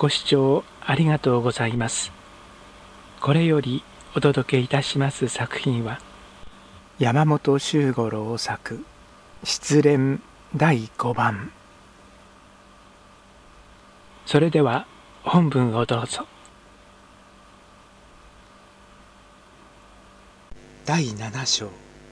ご視聴ありがとうございます。これよりお届けいたします作品は、山本周五郎作失恋第5番。それでは本文をどうぞ。第7章。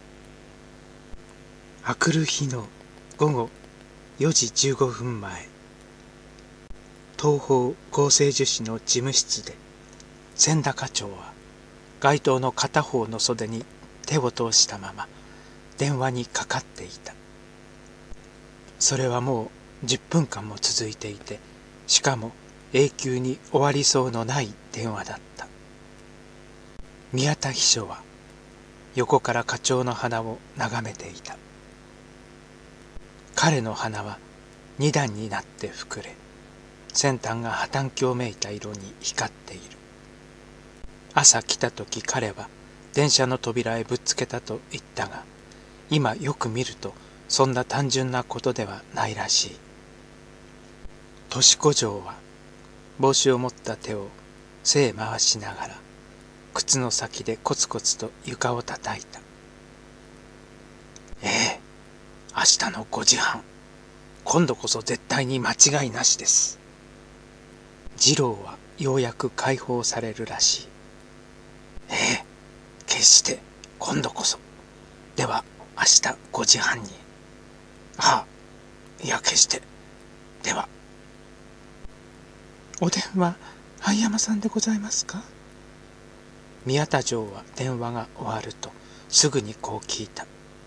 あくる日の午後4時15分前、東方合成樹脂の事務室で千田課長は街灯の片方の袖に手を通したまま電話にかかっていた。それはもう10分間も続いていて、しかも永久に終わりそうのない電話だった。宮田秘書は横から課長の鼻を眺めていた。彼の鼻は2段になって膨れ、先端が破綻鏡めいた色に光っている。朝来た時彼は電車の扉へぶっつけたと言ったが、今よく見るとそんな単純なことではないらしい。年子嬢は帽子を持った手を背へ回しながら靴の先でコツコツと床を叩いた。明日の5時半、今度こそ絶対に間違いなしです。次郎はようやく解放されるらしい。決して今度こそ。では明日5時半に。いや決して。では。お電話灰山さんでございますか？宮田城は電話が終わるとすぐにこう聞いた。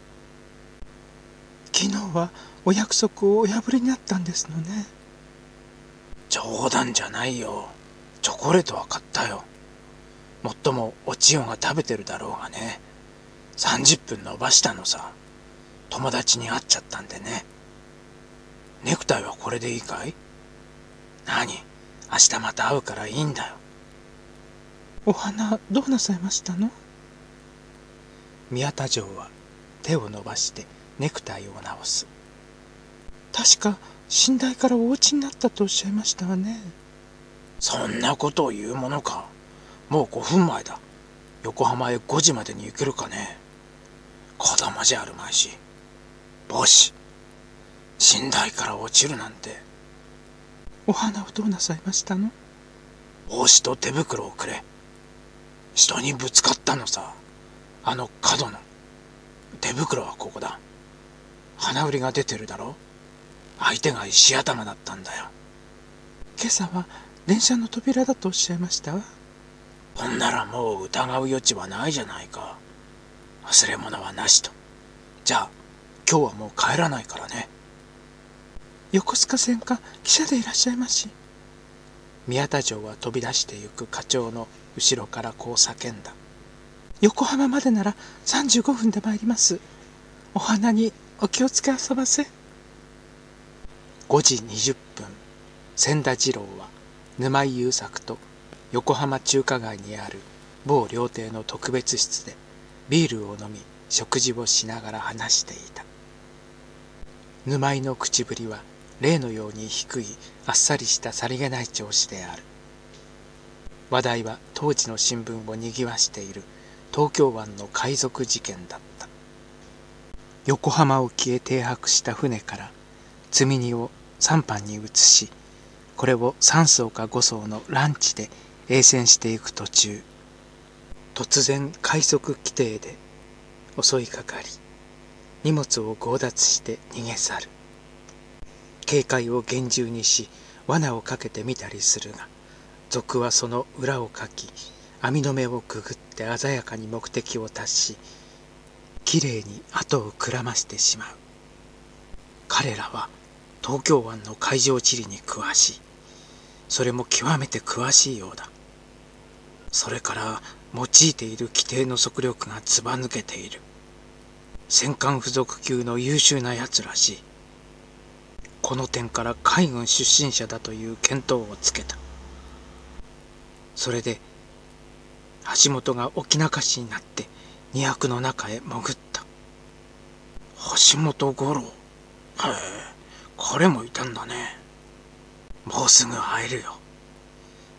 昨日はお約束をお破りになったんですのね。冗談じゃないよ。チョコレートは買ったよ。もっともお千代が食べてるだろうがね。30分延ばしたのさ。友達に会っちゃったんでね。ネクタイはこれでいいかい？何？明日また会うからいいんだよ。お花どうなさいましたの？宮田城は手を伸ばしてネクタイを直す。確か寝台からお家になったとおっしゃいましたわね。そんなことを言うものか。もう5分前だ。横浜へ5時までに行けるかね。子供じゃあるまいし。帽子。寝台から落ちるなんて。お花をどうなさいましたの？帽子と手袋をくれ。人にぶつかったのさ。あの角の。手袋はここだ。鼻売りが出てるだろ。相手が石頭だったんだよ。今朝は電車の扉だとおっしゃいましたわ。ほんならもう疑う余地はないじゃないか。忘れ物はなしと。じゃあ今日はもう帰らないからね。横須賀線か汽車でいらっしゃいまし。宮田城は飛び出してゆく課長の後ろからこう叫んだ。横浜までなら35分で参ります。お花にお気をつけあそばせ。5時20分、千田次郎は沼井優作と横浜中華街にある某料亭の特別室でビールを飲み食事をしながら話していた。沼井の口ぶりは例のように低いあっさりしたさりげない調子である。話題は当時の新聞をにぎわしている東京湾の海賊事件だった。横浜沖へ停泊した船から積み荷を3班に移し、これを3艘か5艘のランチで営船していく途中、突然快速規定で襲いかかり、荷物を強奪して逃げ去る。警戒を厳重にし罠をかけてみたりするが、賊はその裏をかき、網の目をくぐって鮮やかに目的を達し、きれいに後をくらましてしまう。彼らは東京湾の海上地理に詳しい。それも極めて詳しいようだ。それから用いている規定の速力がずば抜けている。戦艦付属級の優秀なやつらしい。この点から海軍出身者だという見当をつけた。それで橋本が沖中市になって荷役の中へ潜った。橋本五郎。彼もいたんだね。もうすぐ入るよ。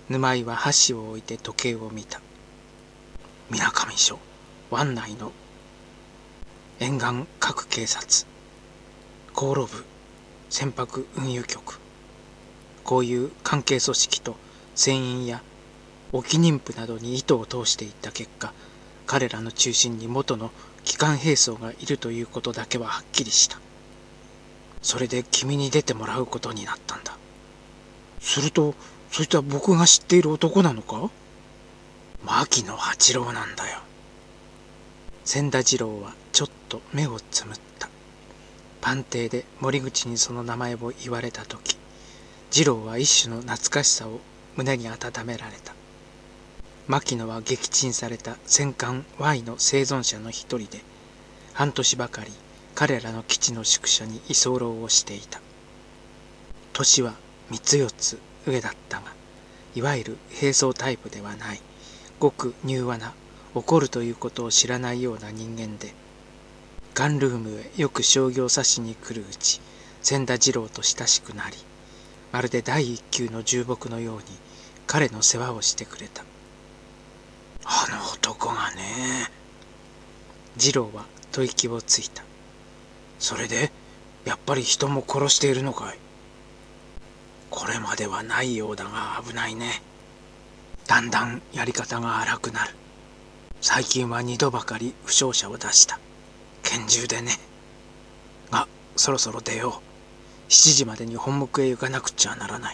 沼井は箸を置いて時計を見た。水上署湾内の沿岸各警察、航路部、船舶運輸局、こういう関係組織と船員や沖妊婦などに糸を通していった結果、彼らの中心に元の機関兵装がいるということだけははっきりした。それで君に出てもらうことになったんだ。すると、そいつは僕が知っている男なのか？牧野八郎なんだよ。千田次郎はちょっと目をつむった。藩邸で森口にその名前を言われたとき、次郎は一種の懐かしさを胸に温められた。牧野は撃沈された戦艦 Y の生存者の一人で、半年ばかり彼らの基地の宿舎に居候をしていた。年は3つ4つ上だったが、いわゆる兵装タイプではない、ごく柔和な、怒るということを知らないような人間で、ガンルームへよく将棋を指しに来るうち、千田次郎と親しくなり、まるで第一級の重木のように彼の世話をしてくれた。あの男がね。次郎は吐息をついた。それで、やっぱり人も殺しているのかい？これまではないようだが危ないね。だんだんやり方が荒くなる。最近は2度ばかり負傷者を出した。拳銃でね。が、そろそろ出よう。7時までに本木へ行かなくちゃならない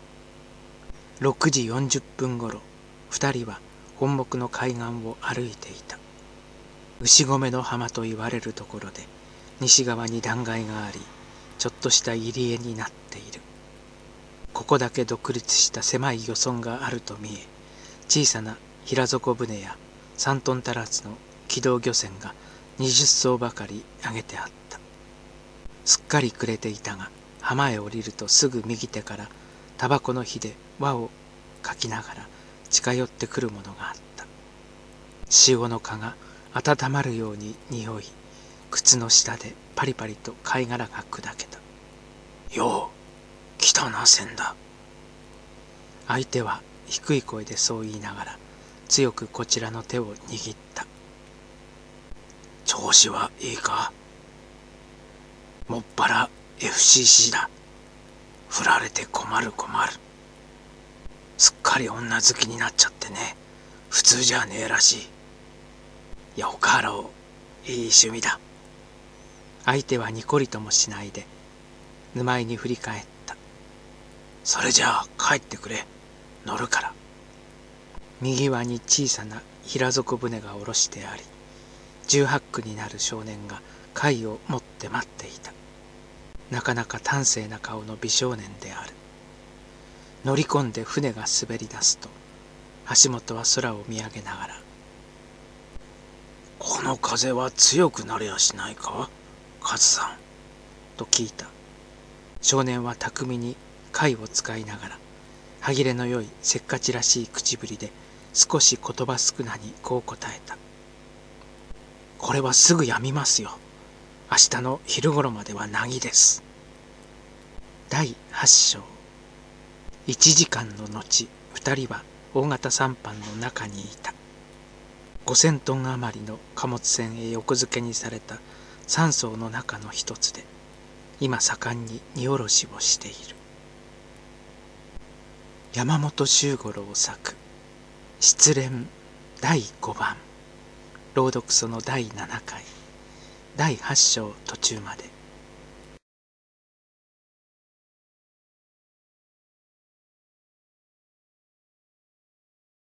。6時40分ごろ、2人は本木の海岸を歩いていた。牛込の浜と言われるところで、西側に断崖があり、ちょっとした入り江になっている。ここだけ独立した狭い漁村があると見え、小さな平底船や3トン足らずの軌道漁船が20艘ばかり挙げてあった。すっかり暮れていたが、浜へ降りるとすぐ右手からタバコの火で輪をかきながら近寄ってくるものがあった。潮の蚊が温まるように匂い、靴の下でパリパリと貝殻が砕けた。よう、来たな、千田。相手は低い声でそう言いながら、強くこちらの手を握った。調子はいいか？もっぱら FCC だ。振られて困る。すっかり女好きになっちゃってね。普通じゃねえらしい。よかろう。いい趣味だ。相手はにこりともしないで、沼井に振り返った。それじゃあ帰ってくれ。乗るから。右輪に小さな平底船が下ろしてあり、18区になる少年が貝を持って待っていた。なかなか端正な顔の美少年である。乗り込んで船が滑り出すと、橋本は空を見上げながら、この風は強くなりやしないか、カズさん、と聞いた。少年は巧みに貝を使いながら、歯切れの良いせっかちらしい口ぶりで、少し言葉少なにこう答えた。これはすぐやみますよ。明日の昼頃までは凪です。第8章。1時間の後、2人は大型sampanの中にいた。5000トン余りの貨物船へ横付けにされた3艘の中の一つで、今盛んに荷下ろしをしている。山本周五郎作、失恋第5番、朗読その第7回、第8章途中まで。